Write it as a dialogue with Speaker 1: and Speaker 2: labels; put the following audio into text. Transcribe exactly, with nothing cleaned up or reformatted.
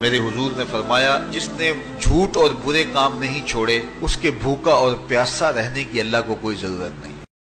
Speaker 1: मेरे हुजूर ने फरमाया, जिसने झूठ और बुरे काम नहीं छोड़े उसके भूखा और प्यासा रहने की अल्लाह को कोई जरूरत नहीं।